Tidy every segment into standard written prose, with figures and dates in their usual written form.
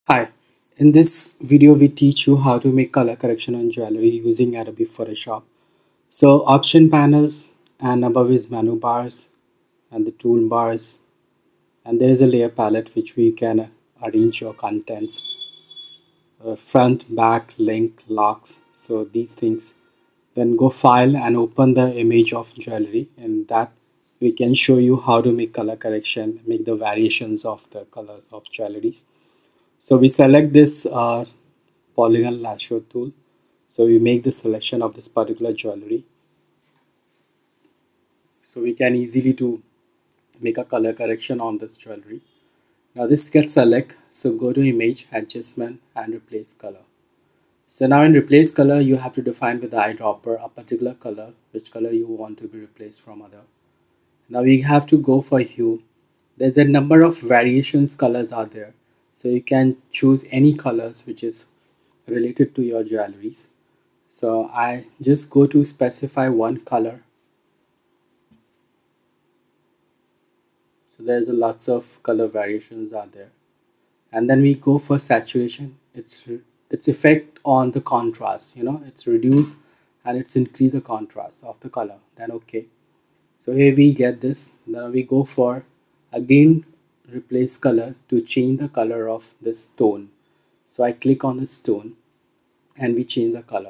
Hi, in this video we teach you how to make color correction on jewelry using Adobe Photoshop. So option panels and above is menu bars and the toolbars, and there is a layer palette which we can arrange your contents, front, back, link, locks, so these things. Then go file and open the image of jewelry, and that we can show you how to make color correction, make the variations of the colors of jewelries. So we select this polygon lasso tool. So we make the selection of this particular jewelry. So we can easily to make a color correction on this jewelry. Now this gets select. So go to image, adjustment and replace color. So now in replace color, you have to define with the eyedropper a particular color, which color you want to be replaced from other. Now we have to go for hue. There's a number of variations colors are there. So you can choose any colors which is related to your jewelries. So I just go to specify one color. So there's lots of color variations are there. And then we go for saturation. It's effect on the contrast, it's reduce and it's increase the contrast of the color. Then okay. So here we get this. Now we go for again replace color to change the color of this stone. So I click on the stone and we change the color.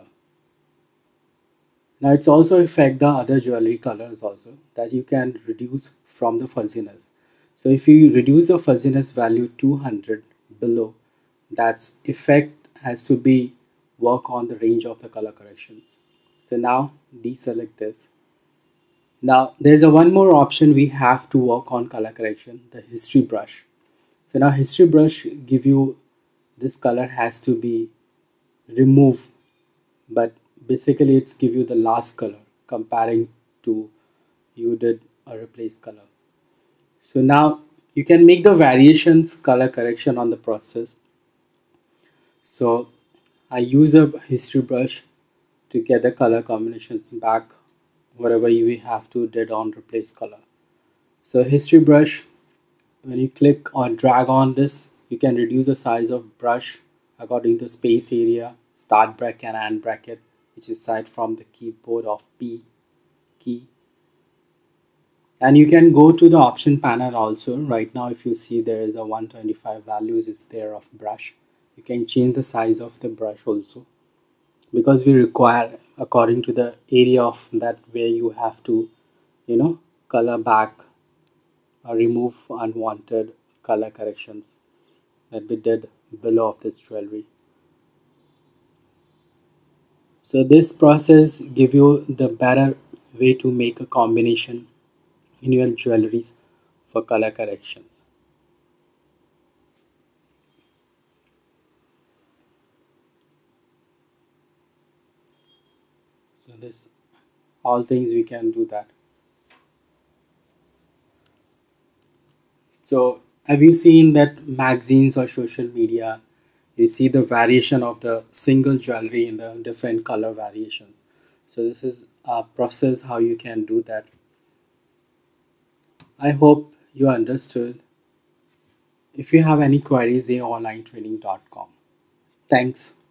Now it's also affect the other jewelry colors also, that you can reduce from the fuzziness. So if you reduce the fuzziness value 200 below, that's effect has to be work on the range of the color corrections. So now deselect this. Now there's a one more option we have to work on color correction, the history brush. So now history brush give you this color has to be removed, but basically it's give you the last color comparing to you did a replace color. So now you can make the variations color correction on the process. So I use the history brush to get the color combinations back whatever you have to did on replace color. So history brush, when you click or drag on this, you can reduce the size of brush according to space area, start bracket and end bracket, which is side from the keyboard of P key. And you can go to the option panel also. Right now if you see there is a 125 values is there of brush. You can change the size of the brush also, because we require according to the area of that where you have to color back or remove unwanted color corrections that we did below of this jewelry. So this process give you the better way to make a combination in your jewelries for color corrections. So this all things we can do that. So have you seen that magazines or social media, you see the variation of the single jewelry in the different color variations. So this is a process how you can do that. I hope you understood. If you have any queries, aonlinetraining.com. Thanks.